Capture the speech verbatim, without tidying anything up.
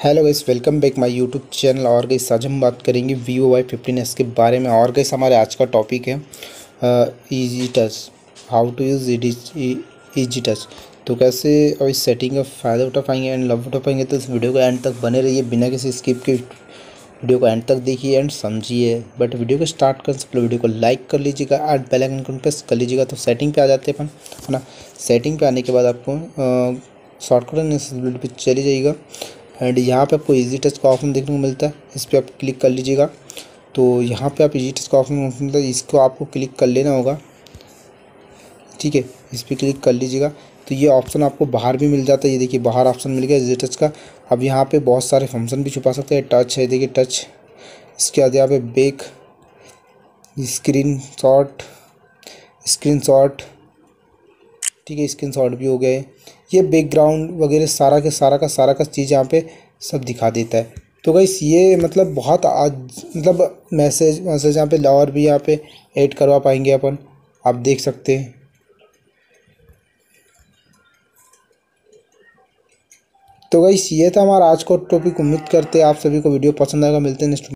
Hello guys, welcome back my YouTube channel. और guys आज हम बात करेंगे वीवो वाई फिफ्टीन एस के बारे में। और गाइस हमारे आज का टॉपिक है easy touch, how to use easy touch. तो कैसे और इस सेटिंग का फ़ायदा उठा पाएंगे एंड लव उठा पाएंगे, तो इस वीडियो को एंड तक बने रहिए, बिना किसी स्किप के वीडियो को एंड तक देखिए एंड समझिए। बट वीडियो को स्टार्ट करने से पहले वीडियो को लाइक कर लीजिएगा एंड बेल आइकन को प्रेस कर लीजिएगा। तो सेटिंग पे आ जाते हैं अपन, है ना। सेटिंग पे आने के बाद आपको शॉर्टकट एक्सेसिबिलिटी पे चले जाइएगा एंड यहाँ पे आपको इजी टच का ऑप्शन देखने को मिलता है। इस पर आप क्लिक कर लीजिएगा। तो यहाँ पे आप इजी टच का ऑप्शन मिलता है, इसको आपको क्लिक कर लेना होगा, ठीक है। इस पर क्लिक कर लीजिएगा तो ये ऑप्शन आपको बाहर भी मिल जाता है। ये देखिए बाहर ऑप्शन मिल गया इजी टच का। अब यहाँ पे बहुत सारे फंक्शन भी छुपा सकते हैं। टच है, देखिए टच। इसके बाद यहाँ पे back, screen shot, screen shot, ठीक है, स्क्रीन शॉट भी हो गए। ये बैकग्राउंड वगैरह सारा के सारा का सारा का चीज़ यहाँ पे सब दिखा देता है। तो गाइस ये मतलब बहुत आज मतलब मैसेज मैसेज यहाँ पे और भी यहाँ पे ऐड करवा पाएंगे अपन, आप देख सकते हैं। तो गाइस ये था हमारा आज का टॉपिक। उम्मीद करते हैं आप सभी को वीडियो पसंद आएगा। मिलते हैं नेक्स्ट